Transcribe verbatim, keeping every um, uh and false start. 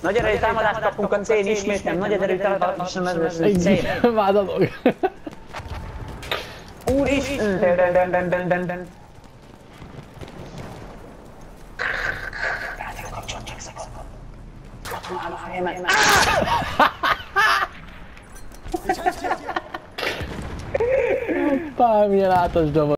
Nagy erejű támadást kapunk a cén, ismét nem. Nagy erejű támadást nem ez a cén. Már dolog. Úristen! Den, den, den, den, den, den. Rádió kapcsolat csak szabad. Katonál a helyemet. Hoppá, milyen átos doboz.